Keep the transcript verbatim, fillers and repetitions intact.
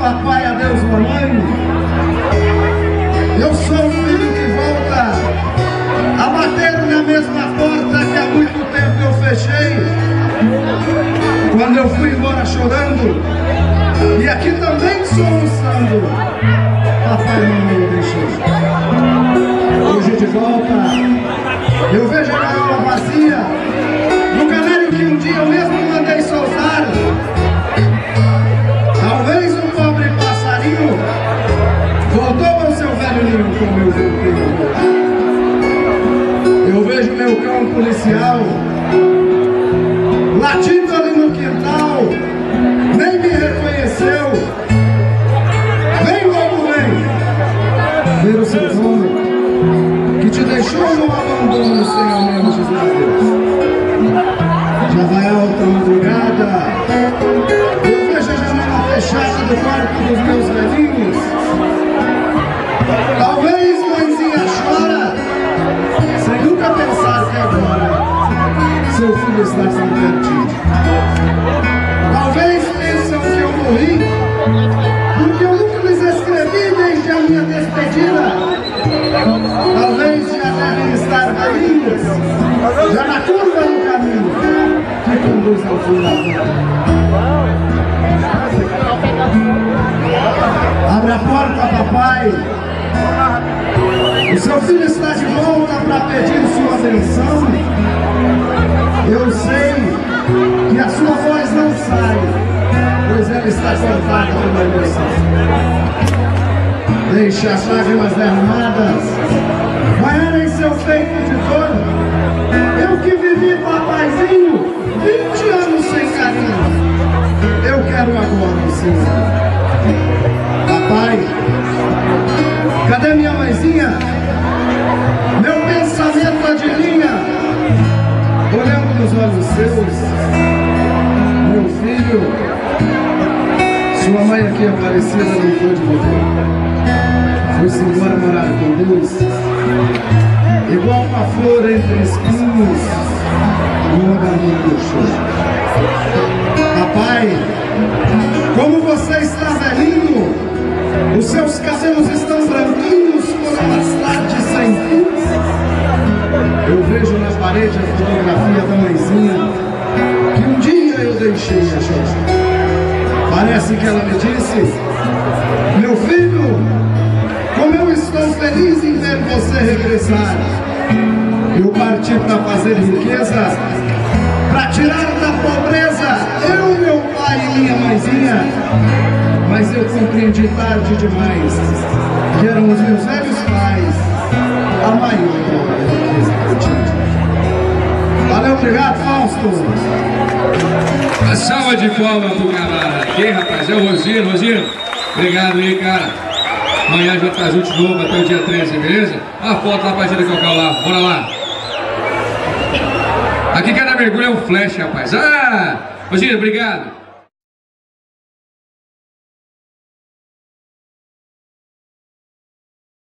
papai, adeus mamãe. Eu sou o filho que volta a bater na mesma porta que há muito tempo eu fechei, quando eu fui embora chorando, e aqui também soluçando. Papai e mamãe eu deixei. Hoje de volta eu vejo a gaiola vazia no canário que um dia eu mesmo mandei soltar. Talvez um pobre passarinho voltou ao seu velho ninho como eu voltei. Eu vejo meu cão policial latindo ali no quintal, nem me reconheceu. Vem, logo vem ver o seu dono que te deixou no abandono sem ao menos dizer adeus. Já vai alta madrugada, eu vejo a janela fechada do quarto dos meus velhinhos. Talvez mãezinha chora, sem nunca pensar que agora seu filho está tão pertinho. Talvez pensam que eu morri, porque eu nunca lhes escrevi desde a minha despedida. Talvez já devem estar velhinhos, já na curva do caminho que conduz ao fim da vida. Abre a porta, papai. O seu filho está de volta para pedir sua atenção. Eu sei que a sua voz não sai, pois ela está cortada pela emoção. Deixe as lágrimas derramadas banharem seu peito de dor. Eu que vivi, papaizinho, vinte anos sem carinho, eu quero agora o seu. Papai, cadê minha mãezinha? Meu pensamento adivinha, olhando nos olhos seus. Meu filho, sua mãe aqui aparecida não foi de você. Foi-se embora morar com Deus, igual uma flor entre espinhos, no galinho do chão. Papai, como você está velhinho, os seus cabelos estão branquinhos como as tardes sem fim. Eu vejo na parede a fotografia da mãezinha que um dia eu deixei a chorar. Parece que ela me disse: meu filho, como eu estou feliz em ver você regressar. Eu parti para fazer riqueza, para tirar da pobreza eu, meu pai e minha mãezinha. Mas eu compreendi tarde demais que eram os meus velhos pais a maior riqueza que eu tinha. Valeu, obrigado, Fausto. Uma salva de palmas pro camarada aqui, rapaz. É o Rosino. Rosino, obrigado aí, cara. Amanhã já tá junto de novo até o dia treze, beleza? Uma foto lá pra gente colocar lá. Bora lá. Aqui cada mergulho é um flash, rapaz. Ah! Rosino, obrigado.